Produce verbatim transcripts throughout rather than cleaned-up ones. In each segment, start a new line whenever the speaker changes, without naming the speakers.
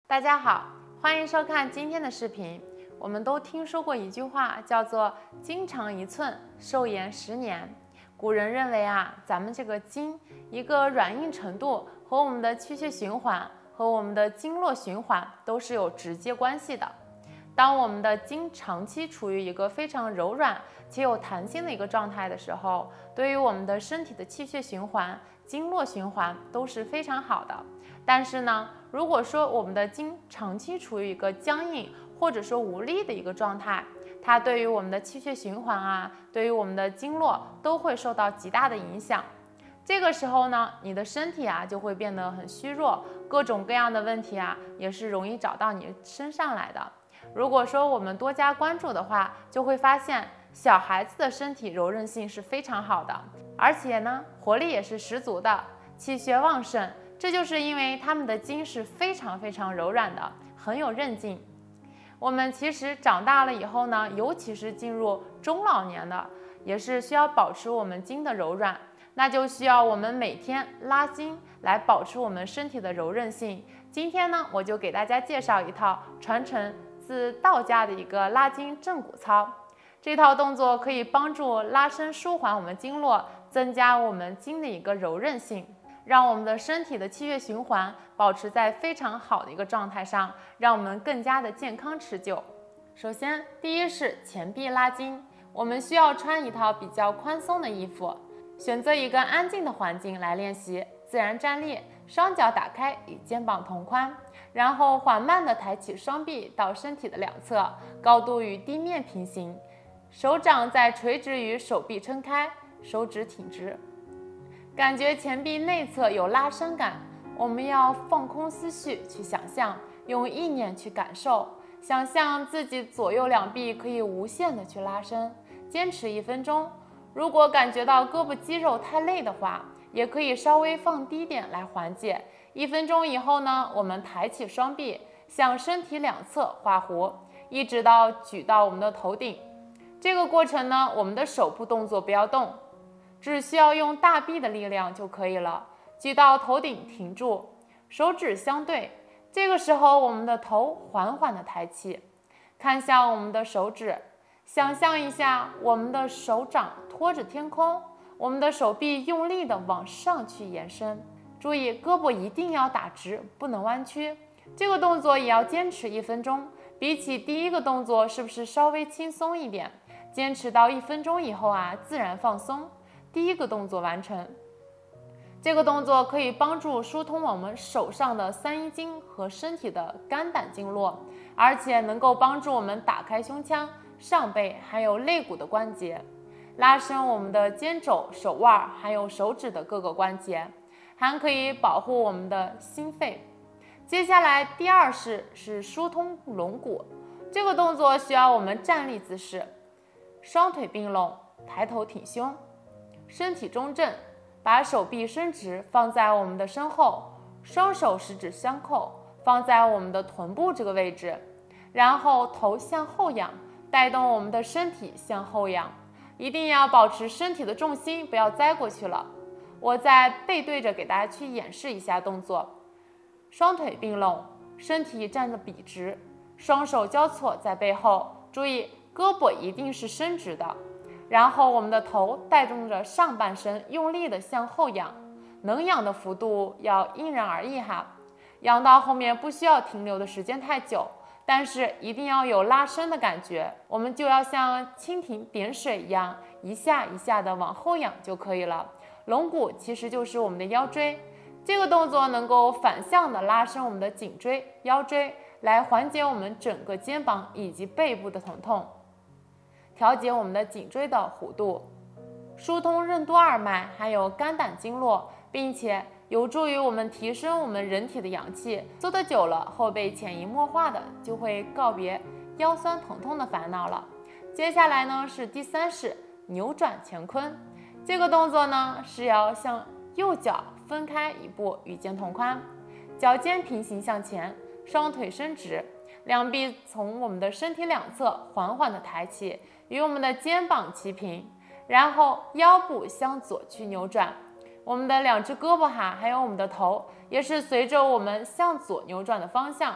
大家好，欢迎收看今天的视频。我们都听说过一句话，叫做“筋长一寸，寿延十年”。古人认为啊，咱们这个筋一个软硬程度和我们的气血循环和我们的经络循环都是有直接关系的。当我们的筋长期处于一个非常柔软且有弹性的一个状态的时候，对于我们的身体的气血循环、经络循环都是非常好的。但是呢，如果说我们的筋长期处于一个僵硬或者说无力的一个状态，它对于我们的气血循环啊，对于我们的经络都会受到极大的影响。这个时候呢，你的身体啊就会变得很虚弱，各种各样的问题啊也是容易找到你身上来的。如果说我们多加关注的话，就会发现小孩子的身体柔韧性是非常好的，而且呢活力也是十足的，气血旺盛。这就是因为他们的筋是非常非常柔软的，很有韧劲。我们其实长大了以后呢，尤其是进入中老年的，也是需要保持我们筋的柔软，那就需要我们每天拉筋来保持我们身体的柔韧性。今天呢，我就给大家介绍一套传承自道家的一个拉筋正骨操。这套动作可以帮助拉伸舒缓我们经络，增加我们筋的一个柔韧性，让我们的身体的气血循环保持在非常好的一个状态上，让我们更加的健康持久。首先，第一是前臂拉筋，我们需要穿一套比较宽松的衣服，选择一个安静的环境来练习。自然站立，双脚打开与肩膀同宽，然后缓慢地抬起双臂到身体的两侧，高度与地面平行，手掌在垂直于手臂撑开，手指挺直。感觉前臂内侧有拉伸感，我们要放空思绪去想象，用意念去感受，想象自己左右两臂可以无限的去拉伸，坚持一分钟。如果感觉到胳膊肌肉太累的话，也可以稍微放低点来缓解。一分钟以后呢，我们抬起双臂，向身体两侧画弧，一直到举到我们的头顶。这个过程呢，我们的手部动作不要动，只需要用大臂的力量就可以了。举到头顶停住，手指相对，这个时候我们的头缓缓地抬起，看向我们的手指，想象一下我们的手掌托着天空，我们的手臂用力地往上去延伸，注意胳膊一定要打直，不能弯曲。这个动作也要坚持一分钟，比起第一个动作是不是稍微轻松一点？坚持到一分钟以后啊，自然放松。第一个动作完成，这个动作可以帮助疏通我们手上的三阴经和身体的肝胆经络，而且能够帮助我们打开胸腔、上背还有肋骨的关节，拉伸我们的肩肘、手腕还有手指的各个关节，还可以保护我们的心肺。接下来第二式是疏通龙骨，这个动作需要我们站立姿势，双腿并拢，抬头挺胸，身体中正，把手臂伸直放在我们的身后，双手十指相扣放在我们的臀部这个位置，然后头向后仰，带动我们的身体向后仰，一定要保持身体的重心，不要栽过去了。我再背对着给大家去演示一下动作，双腿并拢，身体站得笔直，双手交错在背后，注意胳膊一定是伸直的，然后我们的头带动着上半身用力的向后仰，能仰的幅度要因人而异哈，仰到后面不需要停留的时间太久，但是一定要有拉伸的感觉，我们就要像蜻蜓点水一样，一下一下的往后仰就可以了。龙骨其实就是我们的腰椎，这个动作能够反向的拉伸我们的颈椎、腰椎，来缓解我们整个肩膀以及背部的疼痛，调节我们的颈椎的弧度，疏通任督二脉还有肝胆经络，并且有助于我们提升我们人体的阳气。做得久了，后背潜移默化的就会告别腰酸疼痛的烦恼了。接下来呢是第三式扭转乾坤，这个动作呢是要向右脚分开一步与肩同宽，脚尖平行向前，双腿伸直，两臂从我们的身体两侧缓缓的抬起，与我们的肩膀齐平，然后腰部向左去扭转，我们的两只胳膊哈，还有我们的头也是随着我们向左扭转的方向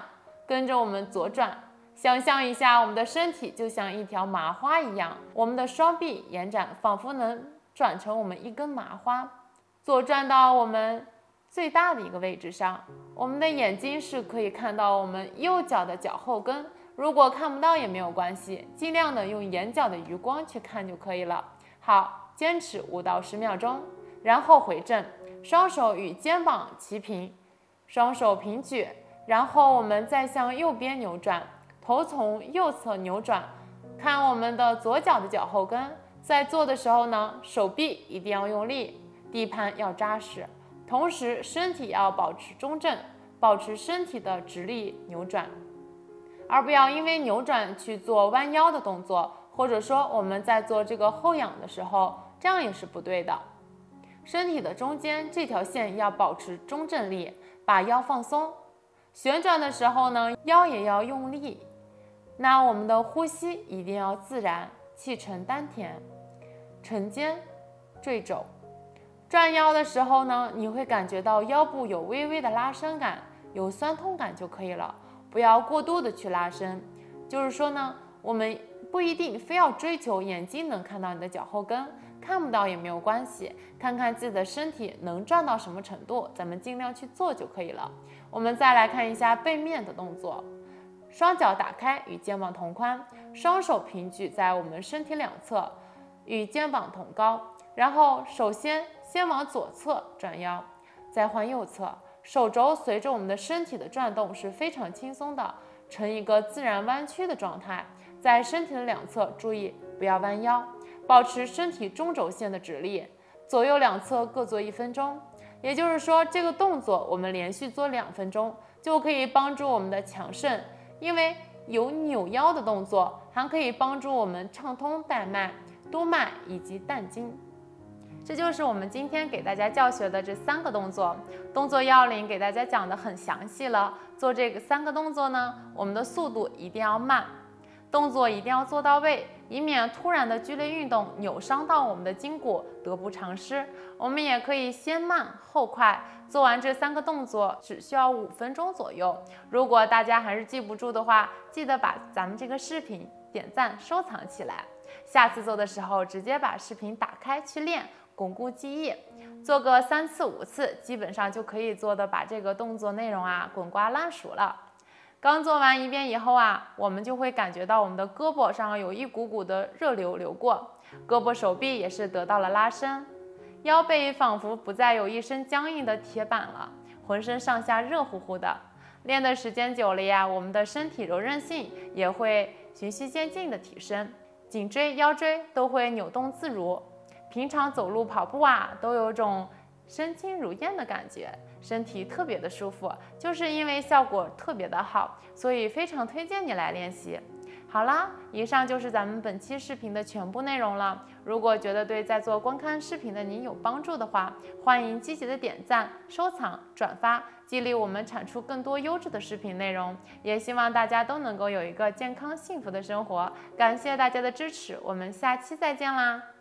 跟着我们左转。想象一下，我们的身体就像一条麻花一样，我们的双臂延展，仿佛能转成我们一根麻花，左转到我们最大的一个位置上。我们的眼睛是可以看到我们右脚的脚后跟，如果看不到也没有关系，尽量的用眼角的余光去看就可以了。好，坚持五到十秒钟，然后回正，双手与肩膀齐平，双手平举，然后我们再向右边扭转，头从右侧扭转，看我们的左脚的脚后跟。在做的时候呢，手臂一定要用力，地盘要扎实，同时身体要保持中正，保持身体的直立扭转，而不要因为扭转去做弯腰的动作，或者说我们在做这个后仰的时候，这样也是不对的。身体的中间这条线要保持中正力，把腰放松，旋转的时候呢，腰也要用力。那我们的呼吸一定要自然，气沉丹田，沉肩坠肘。转腰的时候呢，你会感觉到腰部有微微的拉伸感，有酸痛感就可以了，不要过度的去拉伸。就是说呢，我们不一定非要追求眼睛能看到你的脚后跟，看不到也没有关系，看看自己的身体能转到什么程度，咱们尽量去做就可以了。我们再来看一下背面的动作，双脚打开与肩膀同宽，双手平举在我们身体两侧，与肩膀同高。然后首先先往左侧转腰，再换右侧，手肘随着我们的身体的转动是非常轻松的，呈一个自然弯曲的状态。在身体的两侧注意不要弯腰，保持身体中轴线的直立，左右两侧各做一分钟。也就是说，这个动作我们连续做两分钟，就可以帮助我们的强肾，因为有扭腰的动作，还可以帮助我们畅通带脉、督脉以及淡经。这就是我们今天给大家教学的这三个动作，动作要领给大家讲得很详细了。做这个三个动作呢，我们的速度一定要慢，动作一定要做到位，以免突然的剧烈运动扭伤到我们的筋骨，得不偿失。我们也可以先慢后快，做完这三个动作只需要五分钟左右。如果大家还是记不住的话，记得把咱们这个视频点赞收藏起来，下次做的时候直接把视频打开去练，巩固记忆。做个三次五次，基本上就可以做的把这个动作内容啊滚瓜烂熟了。刚做完一遍以后啊，我们就会感觉到我们的胳膊上有一股股的热流流过，胳膊手臂也是得到了拉伸，腰背仿佛不再有一身僵硬的铁板了，浑身上下热乎乎的。练的时间久了呀，我们的身体柔韧性也会循序渐进的提升，颈椎、腰椎都会扭动自如。平常走路、跑步啊，都有种身轻如燕的感觉，身体特别的舒服，就是因为效果特别的好，所以非常推荐你来练习。好啦，以上就是咱们本期视频的全部内容了。如果觉得对在做观看视频的你有帮助的话，欢迎积极的点赞、收藏、转发，激励我们产出更多优质的视频内容。也希望大家都能够有一个健康幸福的生活。感谢大家的支持，我们下期再见啦！